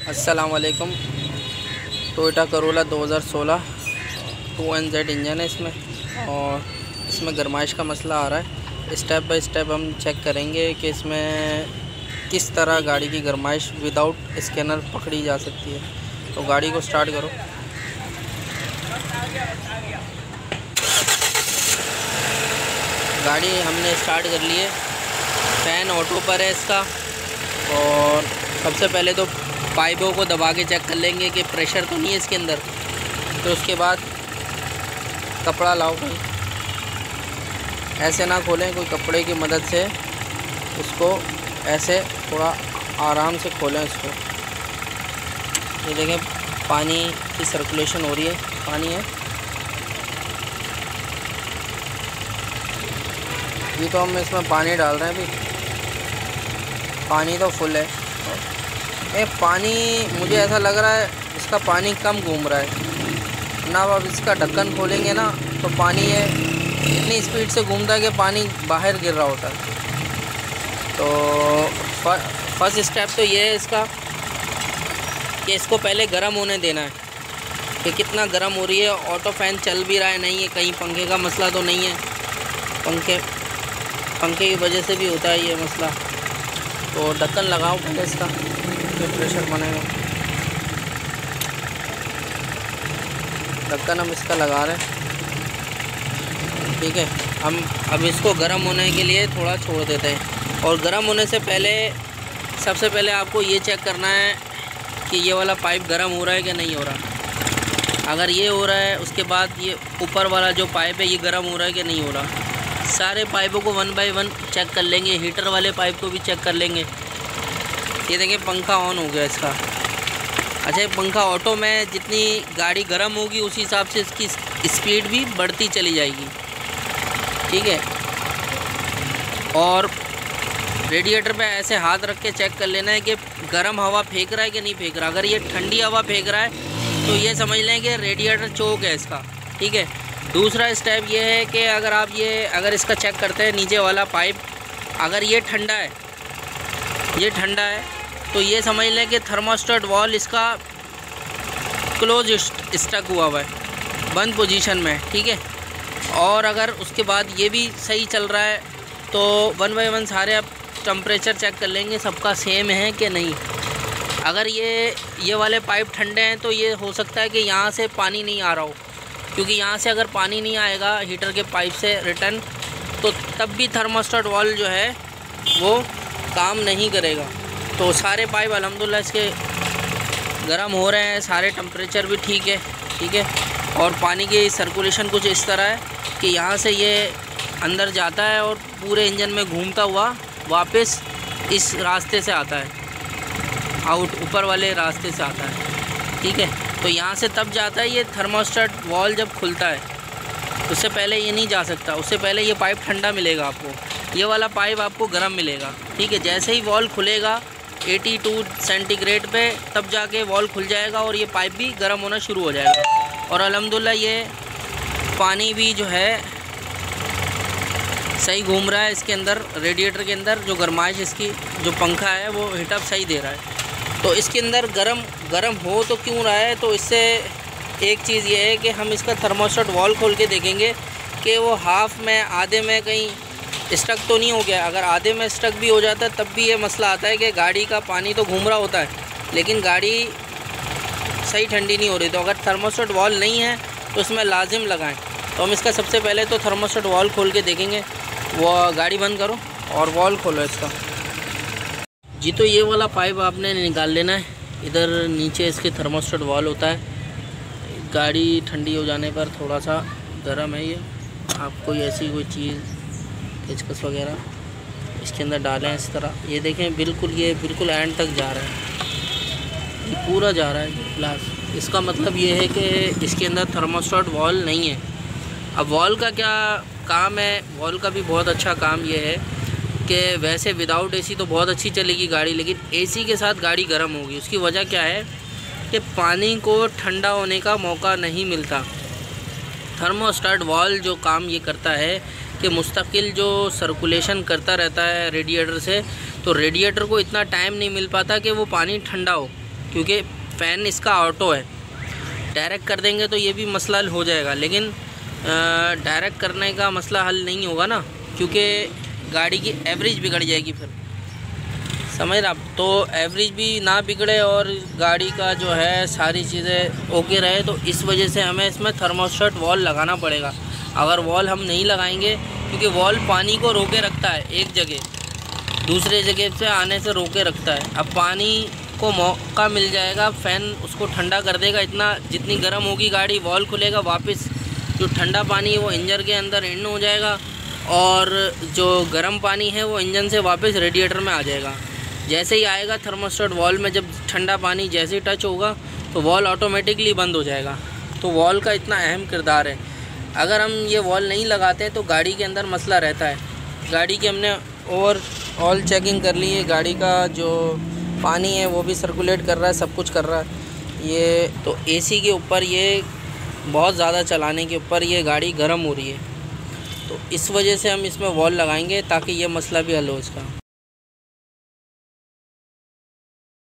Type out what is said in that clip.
अस्सलाम वालेकुम। Toyota Corolla 2016 2NZ engine है इसमें, और इसमें गरमाइश का मसला आ रहा है। स्टेप बाय स्टेप हम चेक करेंगे कि इसमें किस तरह गाड़ी की गरमाइश विदाउट स्कैनर पकड़ी जा सकती है। तो गाड़ी को स्टार्ट करो। गाड़ी हमने स्टार्ट कर ली है। फ़ैन ऑटो पर है इसका। और सबसे पहले तो पाइपों को दबा के चेक कर लेंगे कि प्रेशर तो नहीं है इसके अंदर। फिर उसके बाद कपड़ा लाओ, कोई ऐसे ना खोलें, कोई कपड़े की मदद से इसको ऐसे थोड़ा आराम से खोलें इसको। ये देखें पानी की सर्कुलेशन हो रही है, पानी है ये। तो हम इसमें पानी डाल रहे हैं अभी, पानी तो फुल है। पानी मुझे ऐसा लग रहा है इसका पानी कम घूम रहा है ना। अब इसका ढक्कन खोलेंगे ना तो पानी है इतनी स्पीड से घूमता है कि पानी बाहर गिर रहा होता है। तो फर्स्ट स्टेप तो ये है इसका कि इसको पहले गर्म होने देना है कि कितना गर्म हो रही है। ऑटो फैन चल भी रहा है नहीं है, कहीं पंखे का मसला तो नहीं है। पंखे की वजह से भी होता है ये मसला। तो ढक्कन लगाओ पहले इसका, फिर प्रेशर बनेगा। ढक्कन हम इसका लगा रहे हैं, ठीक है। हम अब इसको गर्म होने के लिए थोड़ा छोड़ देते हैं। और गर्म होने से पहले सबसे पहले आपको ये चेक करना है कि ये वाला पाइप गर्म हो रहा है कि नहीं हो रहा। अगर ये हो रहा है, उसके बाद ये ऊपर वाला जो पाइप है ये गर्म हो रहा है कि नहीं हो रहा। सारे पाइपों को 1 बाय 1 चेक कर लेंगे। हीटर वाले पाइप को भी चेक कर लेंगे। ये देखिए पंखा ऑन हो गया इसका। अच्छा, ये पंखा ऑटो में जितनी गाड़ी गर्म होगी उसी हिसाब से इसकी स्पीड भी बढ़ती चली जाएगी, ठीक है। और रेडिएटर पे ऐसे हाथ रख के चेक कर लेना है कि गर्म हवा फेंक रहा है कि नहीं फेंक रहा। अगर ये ठंडी हवा फेंक रहा है तो ये समझ लें कि रेडिएटर चोक है इसका, ठीक है। दूसरा स्टेप ये है कि अगर इसका चेक करते हैं नीचे वाला पाइप, अगर ये ठंडा है तो ये समझ लें कि थर्मोस्टेट वॉल्व इसका क्लोज स्टक हुआ है, बंद पोजीशन में, ठीक है। और अगर उसके बाद ये भी सही चल रहा है तो 1 बाय 1 सारे आप टेम्परेचर चेक कर लेंगे सबका सेम है कि नहीं। अगर ये वाले पाइप ठंडे हैं तो ये हो सकता है कि यहाँ से पानी नहीं आ रहा हो, क्योंकि यहाँ से अगर पानी नहीं आएगा हीटर के पाइप से रिटर्न तो तब भी थर्मोस्टेट वॉल्व जो है वो काम नहीं करेगा। तो सारे पाइप अल्हम्दुलिल्लाह इसके गर्म हो रहे हैं, सारे टेम्परेचर भी ठीक है। और पानी की सर्कुलेशन कुछ इस तरह है कि यहाँ से ये अंदर जाता है और पूरे इंजन में घूमता हुआ वापस इस रास्ते से आता है, ऊपर वाले रास्ते से आता है, ठीक है। तो यहाँ से तब जाता है ये थर्मोस्टेट वॉल्व जब खुलता है, उससे पहले ये नहीं जा सकता। उससे पहले ये पाइप ठंडा मिलेगा आपको, ये वाला पाइप आपको गर्म मिलेगा, ठीक है। जैसे ही वॉल्व खुलेगा 82 सेंटीग्रेड पे तब जाके वॉल्व खुल जाएगा और ये पाइप भी गर्म होना शुरू हो जाएगा। और अल्हम्दुलिल्लाह ये पानी भी जो है सही घूम रहा है इसके अंदर, रेडिएटर के अंदर जो गरमाइश इसकी जो पंखा है वो हीटअप सही दे रहा है। तो इसके अंदर गरम हो तो क्यों रहा है, तो इससे एक चीज़ ये है कि हम इसका थर्मोस्टेट वॉल्व खोल के देखेंगे कि वो हाफ में आधे में कहीं स्टक तो नहीं हो गया। अगर आधे में स्टक भी हो जाता है तब भी ये मसला आता है कि गाड़ी का पानी तो घूम रहा होता है लेकिन गाड़ी सही ठंडी नहीं हो रही। तो अगर थर्मोस्टेट वॉल्व नहीं है तो इसमें लाजिम लगाएं। तो हम इसका सबसे पहले तो थर्मोस्टेट वॉल्व खोल के देखेंगे। वो गाड़ी बंद करो और वॉल्व खोलो इसका जी। तो ये वाला पाइप आपने निकाल लेना है। इधर नीचे इसके थर्मोस्टेट वॉल्व होता है। गाड़ी ठंडी हो जाने पर थोड़ा सा गर्म है ये, आपको ऐसी कोई चीज़ पेचकस वगैरह इसके अंदर डालें इस तरह। ये देखें ये बिल्कुल एंड तक जा रहा है, ये पूरा जा रहा है ग्लास। इसका मतलब ये है कि इसके अंदर थर्मोस्टेट वॉल्व नहीं है। अब वॉल्व का क्या काम है, वॉल्व का भी बहुत अच्छा काम ये है कि वैसे विदाउट एसी तो बहुत अच्छी चलेगी गाड़ी, लेकिन एसी के साथ गाड़ी गर्म होगी। उसकी वजह क्या है कि पानी को ठंडा होने का मौका नहीं मिलता। थर्मोस्टेट वॉल्व जो काम ये करता है कि मुस्तकिल जो सर्कुलेशन करता रहता है रेडिएटर से, तो रेडिएटर को इतना टाइम नहीं मिल पाता कि वो पानी ठंडा हो। क्योंकि फ़ैन इसका ऑटो है। डायरेक्ट कर देंगे तो ये भी मसला हल हो जाएगा, लेकिन डायरेक्ट करने का मसला हल नहीं होगा ना, क्योंकि गाड़ी की एवरेज बिगड़ जाएगी फिर, समझ रहे आप। तो एवरेज भी ना बिगड़े और गाड़ी का जो है सारी चीज़ें ओके रहे, तो इस वजह से हमें इसमें थर्मोस्टेट वॉल लगाना पड़ेगा। अगर वॉल हम नहीं लगाएंगे, क्योंकि वॉल पानी को रोके रखता है, एक जगह दूसरे जगह से आने से रोके रखता है। अब पानी को मौका मिल जाएगा, फ़ैन उसको ठंडा कर देगा इतना, जितनी गर्म होगी गाड़ी, वॉल खुलेगा, वापस जो ठंडा पानी है वो इंजन के अंदर इन हो जाएगा और जो गर्म पानी है वो इंजन से वापस रेडिएटर में आ जाएगा। जैसे ही आएगा थर्मोस्टेट वॉल में, जब ठंडा पानी जैसे ही टच होगा तो वॉल ऑटोमेटिकली बंद हो जाएगा। तो वॉल का इतना अहम किरदार है। अगर हम ये वॉल नहीं लगाते तो गाड़ी के अंदर मसला रहता है। गाड़ी की हमने ओवरऑल चेकिंग कर ली है, गाड़ी का जो पानी है वो भी सर्कुलेट कर रहा है, सब कुछ कर रहा है। ये तो एसी के ऊपर, ये बहुत ज़्यादा चलाने के ऊपर ये गाड़ी गर्म हो रही है, तो इस वजह से हम इसमें वॉल लगाएंगे ताकि ये मसला भी हल हो इसका।